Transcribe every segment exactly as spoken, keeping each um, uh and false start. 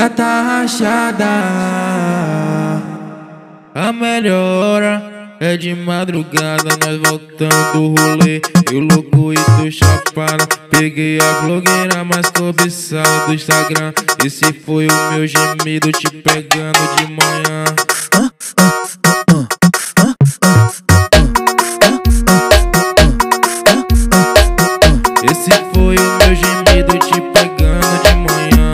Gata rachada. A melhor hora é de madrugada, nós voltando do rolê, eu louco e tu chapada. Peguei a blogueira mais cobiçada do Instagram. Esse foi o meu gemido te pegando de manhã. Esse foi o meu gemido te pegando de manhã.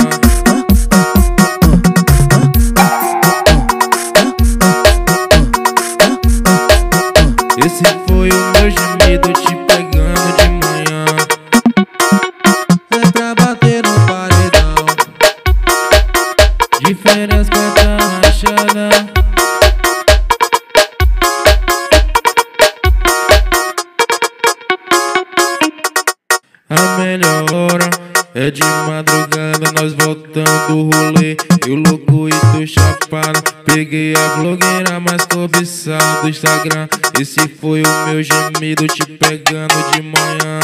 Esse foi o meu gemido te pegando de manhã. É pra bater no paredão, diferença tá rachada. A melhor hora é de madrugada, nós voltando do rolê, eu louco e tu chapada. Peguei a blogueira mais cobiçada do Instagram. Esse foi o meu gemido te pegando de manhã.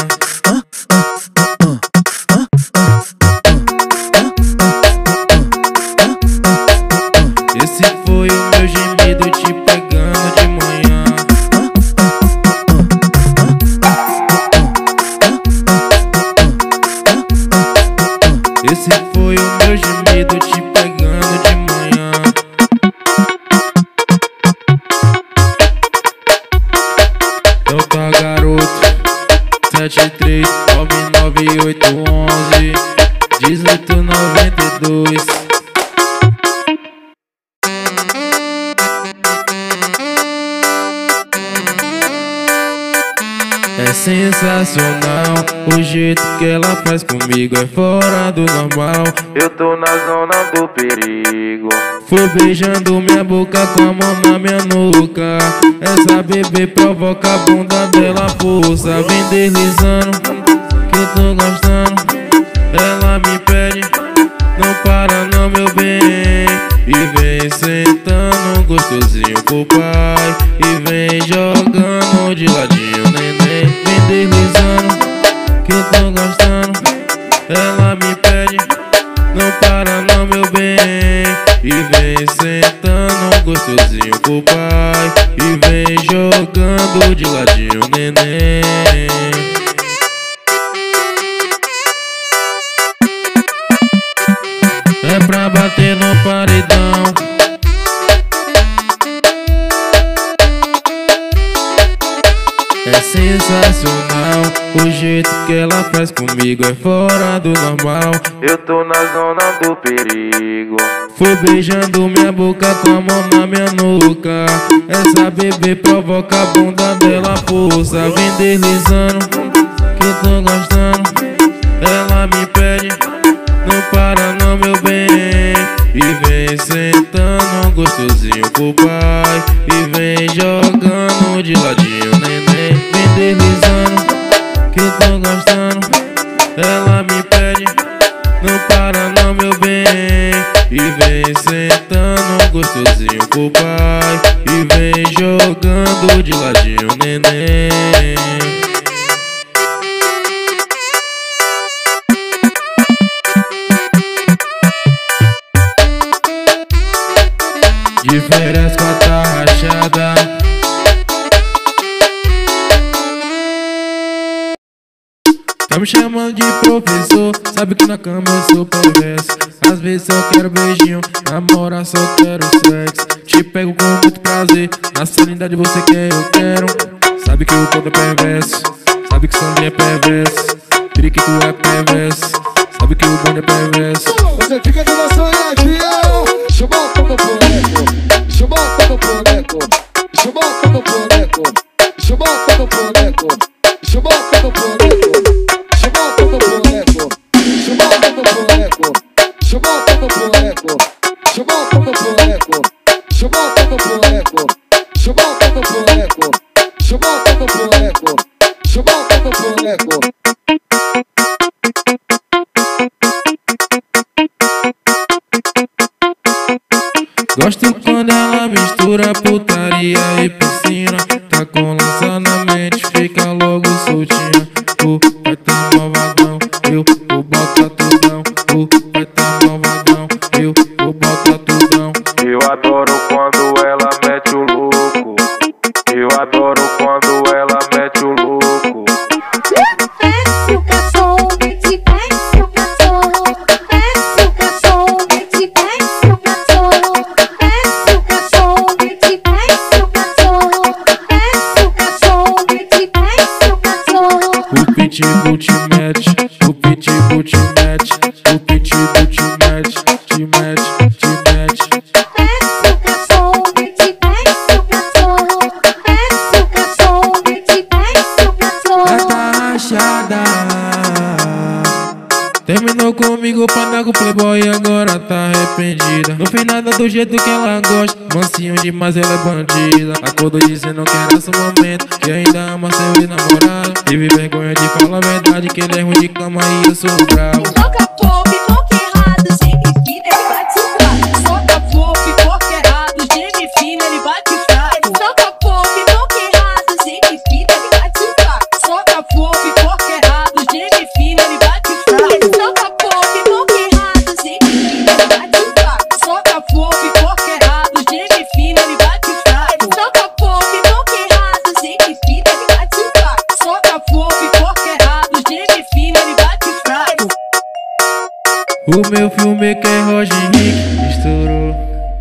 Esse foi o meu gemido te pegando de manhã. Esse foi o meu gemido te pegando de manhã. Então tá, garoto, sete três nove nove oito onze dezoito noventa e dois. É sensacional o jeito que ela faz comigo, é fora do normal. Eu tô na zona do perigo. Foi beijando minha boca com a mão na minha nuca. Essa bebê provoca a bunda dela, força. Vem deslizando, que eu tô gostando. Ela me pede, não para não, meu bem. E vem sentando gostosinho pro pai. E vem jogando de ladinho, neném. Vem deslizando, que eu tô gostando. Ela me pede, não para não, meu bem. E vem sentando gostosinho pro pai. E vem jogando de ladinho, neném. É pra bater no paredão, é sensacional o jeito que ela faz comigo, é fora do normal. Eu tô na zona do perigo. Foi beijando minha boca com a mão na minha nuca. Essa bebê provoca a bunda dela, força. Vem deslizando, que eu tô gostando. Ela me pede, não para não, meu bem. E vem sentando gostosinho pro pai. E vem jogando de ladinho, neném. Vem deslizando, que eu tô gostando. Ela me pede, não para não, meu bem. E vem sentando gostosinho pro pai. E vem jogando de ladinho, neném. Diferença com a tá rachada. Tá me chamando de professor, sabe que na cama eu sou perverso. Às vezes só quero beijinho, namorar só quero sexo. Te pego com muito prazer, na sanidade você quer, eu quero. Sabe que o todo é perverso, sabe que o Sandrinho é perverso. Trique tu é perverso, sabe que o bonde é perverso. Você fica de noção aí, avião. Deixa eu botar no boneco, deixa eu botar no boneco, deixa eu botar no boneco, deixa eu botar no boneco, deixa eu botar no boneco, deixa eu botar no boneco, deixa eu botar no boneco, deixa eu botar no boneco, deixa eu botar no boneco, deixa eu botar no boneco, deixa eu botar no boneco, deixa eu botar no boneco, deixa eu botar no boneco. Gosto quando ela mistura putaria e piscina. Tá com lança na mente, fica logo soltinha. O vai tá malvadão, eu vou botar tudão. O vai tá malvadão, eu O pitbull te mete, o pitbull te mete, o pitbull te mete, te mete, te mete. Desce o cachorro, te desce o cachorro. Desce o cachorro, te desce o cachorro. Ela tá rachada. Terminou comigo pra andar com playboy e agora tá arrependida. Não fez nada do jeito que ela gosta, mansinho demais, ela é bandida. Acordou dizendo que era seu momento, que ainda ama seu ex-namorado. Tive vergonha de falar a verdade, que ele é ruim de cama e eu sou bravo. Soca pop, toque errado, sempre fina, ele bate fraco. Soca pop, toque errado, geme fina, ele bate fraco. Soca pop, toque errado, sempre fina, ele bate fraco. Soca pop, toque errado, geme fina, ele bate fraco. Soca pop, toque errado, sempre fina, ele bate fraco. Soca pop, toque errado, geme fina, ele bate fraco. Soca pop, toque errado, sempre fina, ele bate fraco. Soca pop, toque errado, geme fina, ele bate fraco. O meu filme que é Roger Henrique estourou.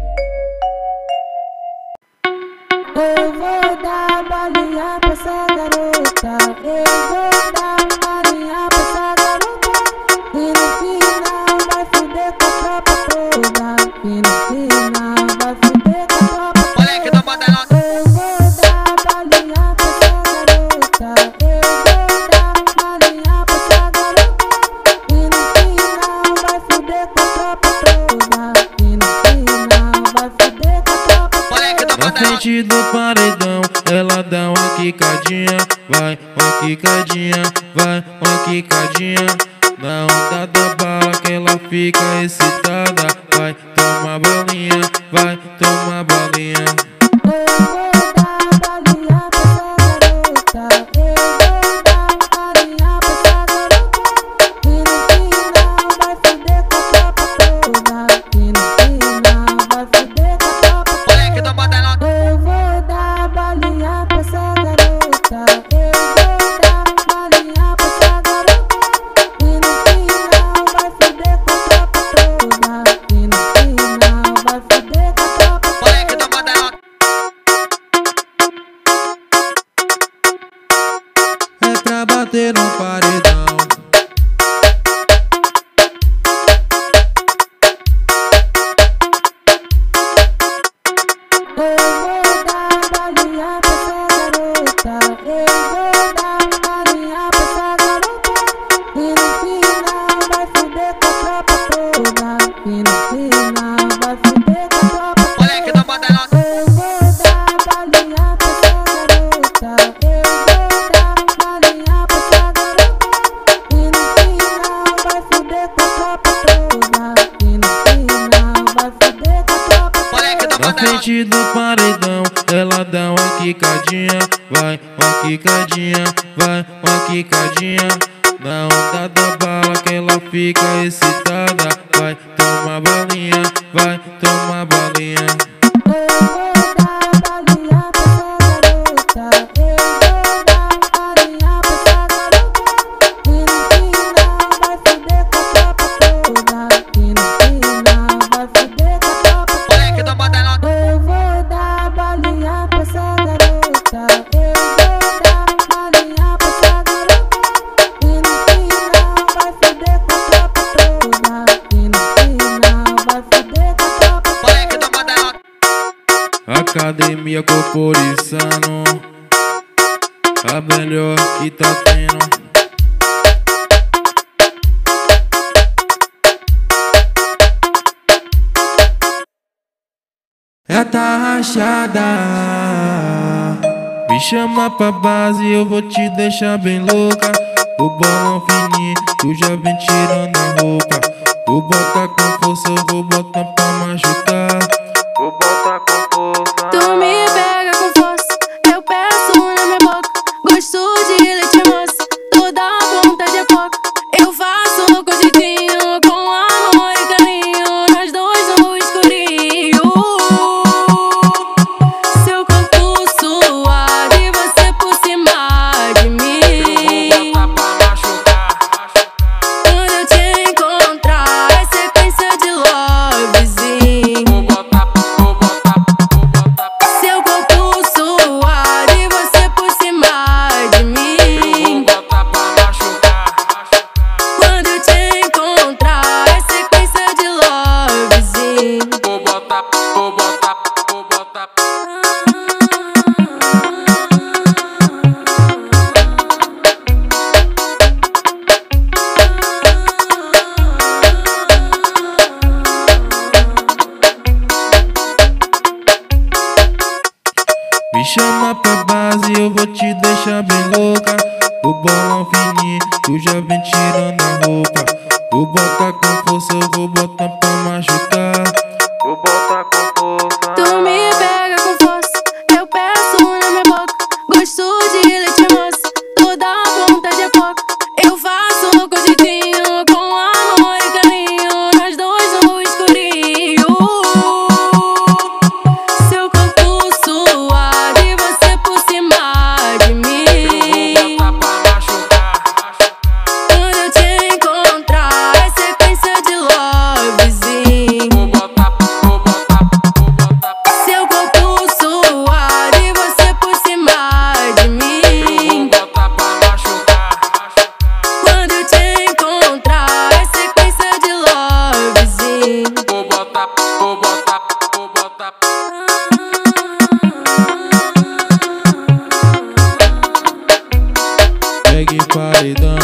Eu vou dar balinha pra essa garota. Eu vou dar balinha pra essa garota. E no final vai fuder com a tropa toda. E no final vai fuder com a tropa toda. Moleque da Badalona. Eu vou dar balinha pra essa garota. Eu vou dar balinha pra essa garota. E no final vai fuder com a tropa toda. E no final vai fuder com a tropa toda. Moleque da Na Badalona. frente do paredão, ela dá uma quicadinha, vai, uma quicadinha, vai, uma quicadinha. Na onda da bala que ela fica excitada, vai, toma balinha, vai, toma balinha. Eu vou dar balinha pra essa garota. Eu vou dar balinha pra essa garota. E no final vai fuder com a tropa toda. E no final vai fuder com a tropa toda. Moleque da Badalona. Eu vou dar balinha pra essa garota. Eu vou dar balinha pra essa garota. E no final vai fuder com a tropa toda. E no final vai fuder com a tropa toda. Moleque da Badalona. É pra bater no paredão. Eu vou dar balinha pra essa garota. Eu vou dar balinha pra essa garota. E no final vai fuder com a tropa toda. E no final vai fuder com a tropa toda. Moleque da Badalona. Eu vou dar balinha pra essa garota. Eu vou dar balinha pra essa garota. E no final vai fuder com a tropa toda. E no final vai fuder com a tropa toda. Moleque da Na Badalona. frente do paredão, ela dá uma quicadinha, vai, uma quicadinha, vai, uma quicadinha. Na onda da bala que ela fica excitada, vai, toma balinha, vai, toma balinha. Eu vou dar balinha pra essa garota. Eu vou dar balinha pra essa garota. E no final vai fuder com a tropa toda. E no final vai fuder com a tropa toda. Moleque da Badalona. Eu vou dar balinha pra essa garota. Eu vou dar balinha pra essa garota. E no final vai fuder com a tropa toda. E no final vai fuder com a tropa toda. Moleque da Badalona. Academia Corporizando, a melhor que tá tendo. Ela tá rachada. Me chama pra base, eu vou te deixar bem louca. O bolão fininho, tu já vem tirando a roupa. Vou botar com força, eu vou botar pra machucar. Vou botar com força. Tu me pega com força, eu peço na minha boca. Gosto de leite moça, tu dá vontade de coca. Eu faço com jeitinho, com amor e carinho. Nós dois no escurinho. Seu corpo suave, você por cima de mim. Eu vou botar pra machucar. Quando eu te encontrar, é sequência de lovezinho. Vou botar e eu vou te deixar bem louca. O bolão fininho, tu já vem tirando a roupa. Vou botar com força, eu vou botar pra machucar. Vou botar com força. Tu me pega com força, eu peço na minha boca. Gosto de leite moça, toda a vontade é pouca. Eu faço com jeitinho, com amor e carinho, nós dois no escurinho. Seu corpo suave, você por cima de mim. Eu vou botar pra machucar. Quando eu te encontrar, é sequência de lovezinho. Vou botar, vou botar, vou botar. Seu corpo suave, você por cima de mim. Eu vou botar pra machucar. Quando eu te encontrar, é sequência de lovezinho. Vou botar, vou botar, vou botar. Pegue paredão.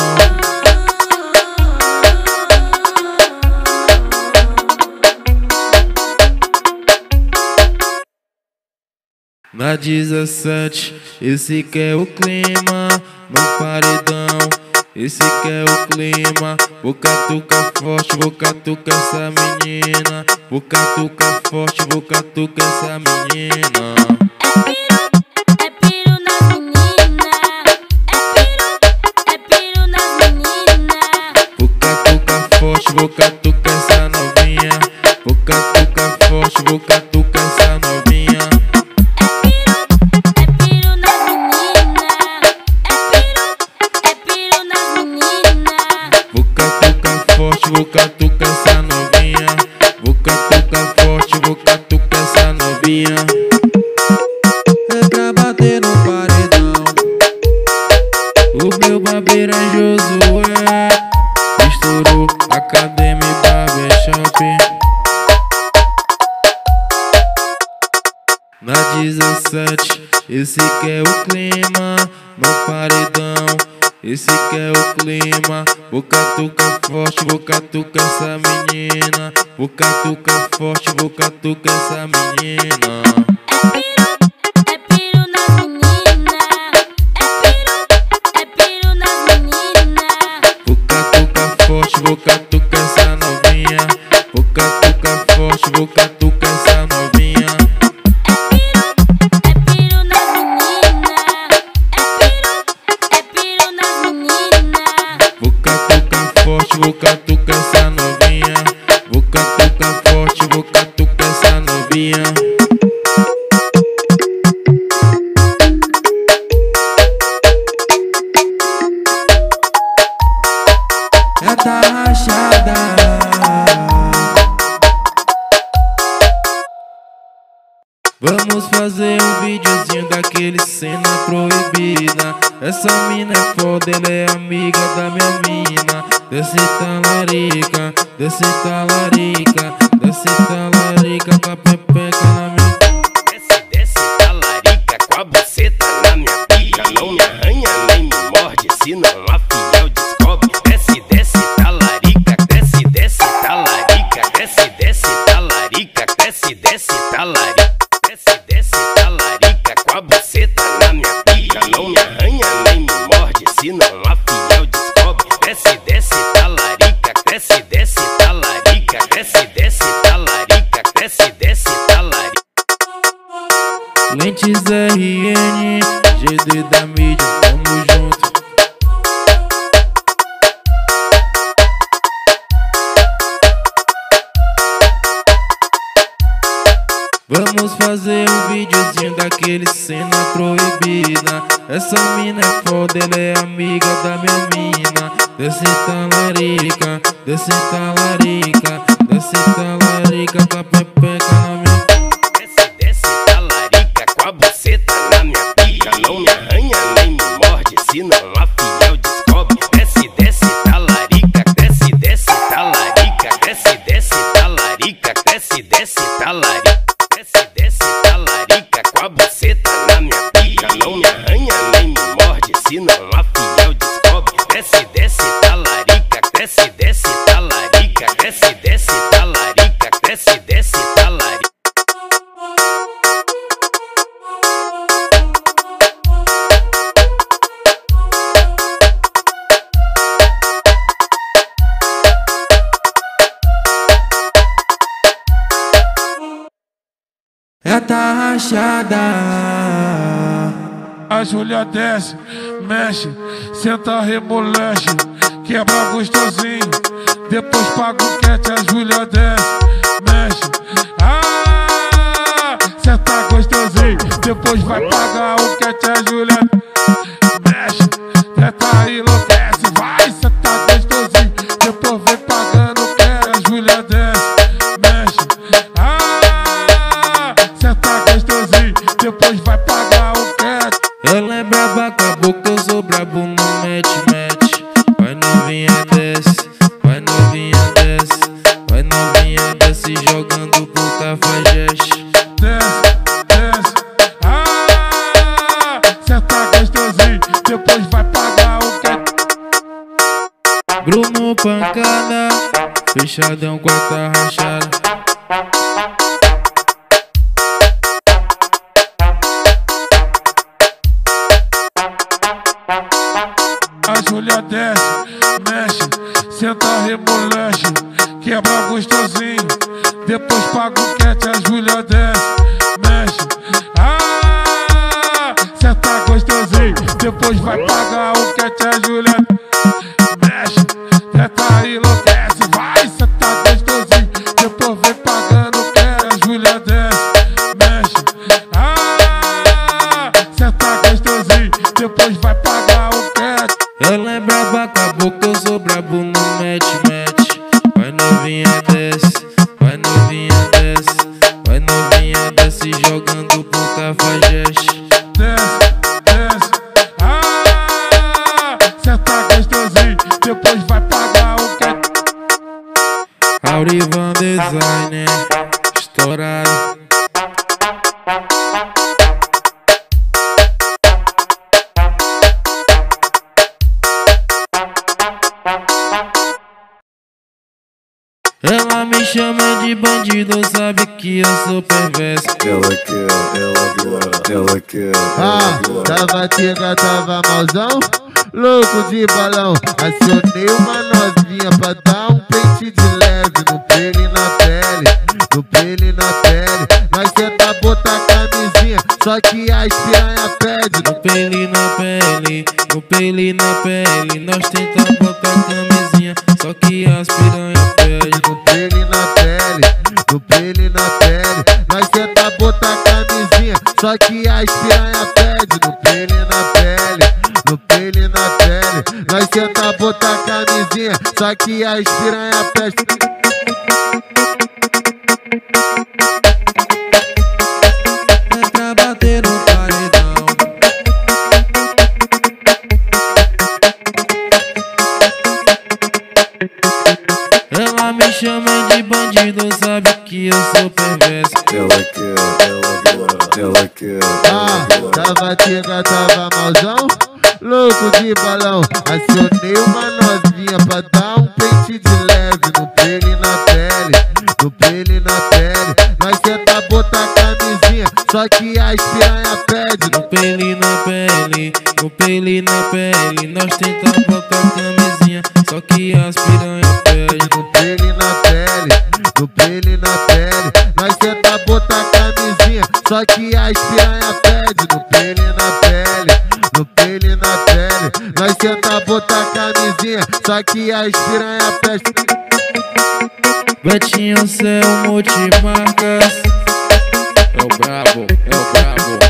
Na dezessete, esse que é o clima. No paredão, esse que é o clima. Vou catucar forte, vou catucar essa menina. Vou catucar forte, vou catucar essa menina. É piro nas meninas. É piro, é piro nas meninas. Vou catucar forte, vou catucar essa novinha. Vou catucar forte, vou catucar essa novinha. É piro nas meninas. É piro, é piro nas meninas. Vou catucar forte, vou catucar essa novinha. Vou catucar forte, vou catucar essa novinha. É pra bater no paredão. O meu barbeiro é Josué. Estourou Academy Barbershop. Na dezessete, esse que é o clima. No paredão, esse que é o clima. Vou catucar forte, vou catucar essa menina. Vou catucar forte, vou catucar essa menina. É piro nas meninas. É piro, é piro nas meninas. Vou catucar forte, vou catucar essa novinha. Vou catucar forte, vou catucar essa novinha. É piro nas meninas. É piro, é piro nas meninas. Vou catucar forte, vou catucar essa novinha. Vou catucar forte, vou catucar essa novinha. É tá rachada. Vamos fazer um videozinho daquele cena proibida. Essa mina é foda, ela é amiga da minha mina. Desce talarica, desce talarica, desce talarica com a pepeca na minha. Desce, desce, talarica com a buceta na minha pica. Não me arranha nem me morde, senão a fiel descobre. Desce, desce, talarica, desce, desce, talarica, desce, desce, talarica, desce, desce, talarica. Desce, desce, talarica com a buceta na minha pica. Não me arranha nem me morde, senão a fiel descobre. Desce, desce, talarica, desce, desce, talarica, desce, desce, talarica, desce, desce, talarica. Lentes R N, G D da mídia, tamo junto. Vamos fazer um videozinho daquele cena proibida. Essa mina é foda, ela é amiga da minha mina. Desce talarica, desce talarica, desce talarica com a pepeca na minha. Desce, desce, talarica com a buceta na minha pica. Não me arranha nem me morde, senão a fiel descobre. Desce, desce, talarica, desce, desce, talarica, desce, desce, talarica, desce, desce, talarica. Desce, desce, talarica com a buceta na minha pica. Não me arranha nem me morde, senão a fiel descobre. Desce, desce, talarica, desce, desce, talarica, desce, desce, talarica. rachada. A Júlia desce, mexe, senta, remolexe, quebra gostosinho, depois paga o cat. A Júlia desce, mexe, ah, senta gostosinho, depois vai pagar o cat. A Júlia mexe, treta enlouquece, vai sentar gostosinho, depois vem pagando o cat. A Júlia desce, mexe, ah, senta gostosinho, depois vai pagar o cat. Ela é braba com a boca, eu sou brabo no match-match. Vai novinha desce, vai novinha desce, vai novinha desce jogando pro cafajeste. Desce, desce, ah, senta gostosinho, depois vai pagar o cat. Bruno pancada, fechadão com a tá rachada. A Júlia desce, mexe, senta, remolexe, quebra gostosinho, depois paga o cat. A Júlia desce, mexe, ah, senta gostosinho, depois vai pagar o cat. A Júlia mexe, treta enlouquece, vai sentar gostosinho, depois vem pagando o cat. A Júlia desce, mexe, ah, senta gostosinho, depois vai pagar o cat. Ela é braba com a boca, eu sou brabo no match-match. Vai novinha desce, vai novinha desce, vai novinha desce jogando pro cafajeste. Desce, desce, ah, senta gostosinho, depois vai pagar o cat. Aurivan Designer, estourado. Ela me chama de bandido, sabe que eu sou perverso. Ela quer, ela quer, ela quer. Ah, tava tega, tava malzão, louco de balão. Acionei uma novinha pra dar um pente de leve no pele e na pele, no pele e na pele. Nós tenta botar camisinha, só que as piranha pede. No pele na pele, no pele na pele, nós tentamos botar camisinha, só que as piranha pede. No pele e na pele, no pele e na pele. Nós tenta botar camisinha, só que as piranha pede. No pele e na pele, no pele e na pele. Nós tenta botar camisinha, só que as piranha pede. É pra bater no paredão. Ela me chama de bandido, sabe que eu sou perverso. Ela quer, ela quer, ela quer. Ah, tava tega, tava malzão, louco de balão. Acionei uma novinha pra dar um pente de leve no pele e na pele, no pele e na pele. Nós tenta botar camisinha, só que as piranha pede. No pele na pele, no pele na pele, nós tentamos botar camisinha, só que as piranha pede. No pele e na pele, no pele e na pele. Nós tenta botar camisinha, só que as piranha pede. No pele e na pele, no pele e na pele. Nós tenta botar camisinha, só que as piranha pede. Betinho, céu, multimarcas. É o brabo, é o brabo.